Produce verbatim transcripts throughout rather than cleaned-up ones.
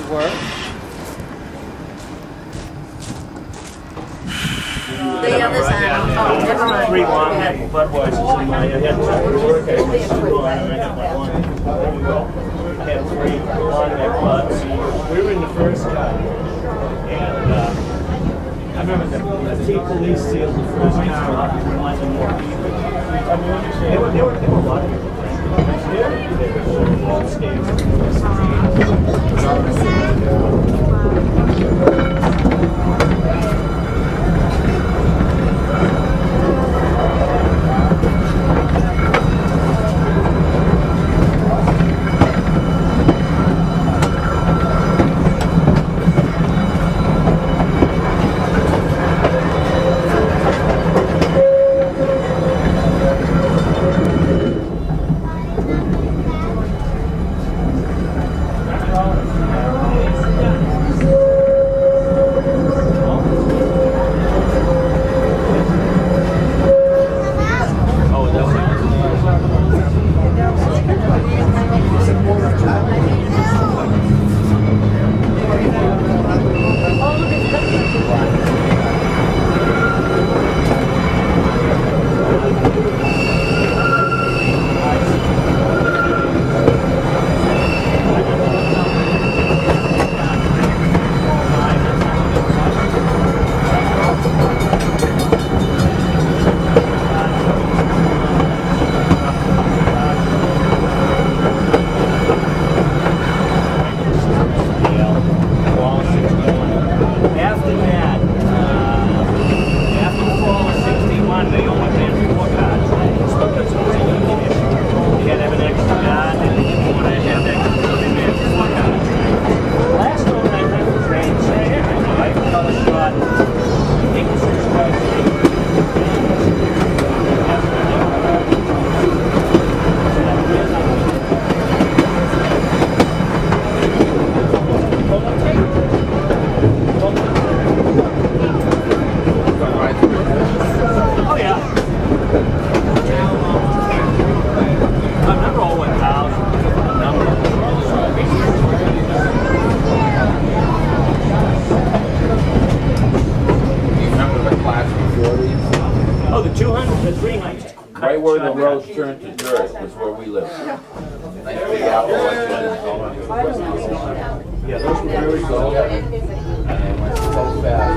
were. The other side. Oh, never mind. Three long Budweisers in my, I had two work, I had two long, and I had my one. There we go. I had three long neck Buds. We were in the first car, and uh, I remember the, the T police sealed the first car up and wanted more people. I mean, they were, they were, they were a lot of people. They were, they were all skates. Right where the road turned to dirt was where we lived. Nice big apple like that. Yeah, those were very cool. And it went so fast.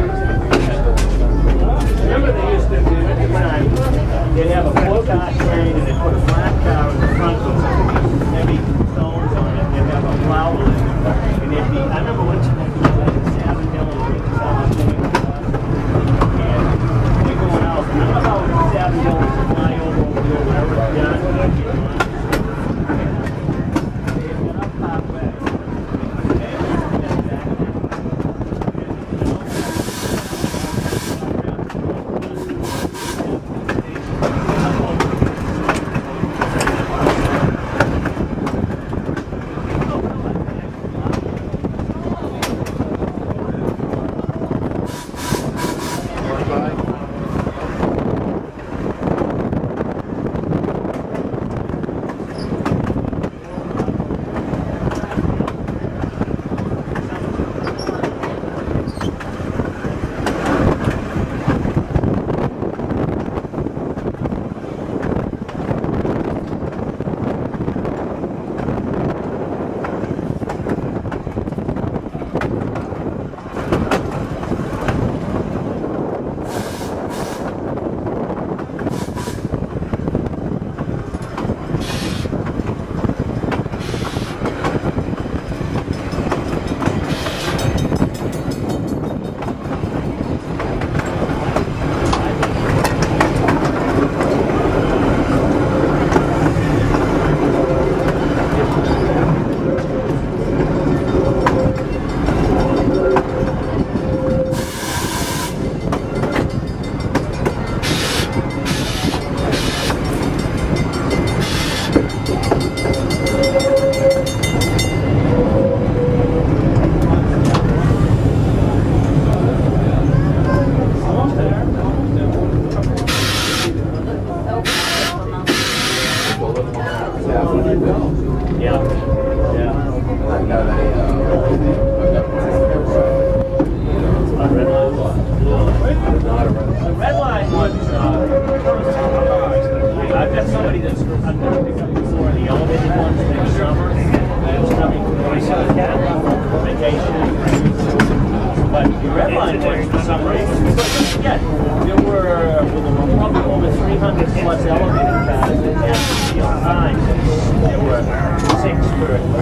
Remember they used to, at the time, they'd have a four-car train and they'd put a flat car in the front with some heavy stones on it. They'd have a plow in it. And they'd be, I remember one time we were at Savin Hill and we were selling things. And we're going out. I don't know how Savin Hill was flying over over there, wherever it's done. They went up halfway. Yeah. Yeah. I got a, uh,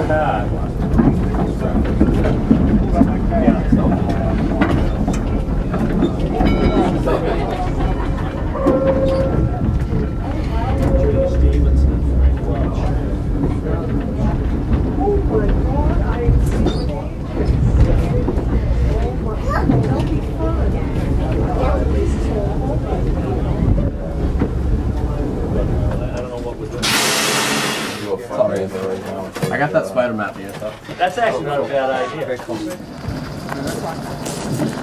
car. I got that spider map here, so. That's actually not a bad idea. Very cool.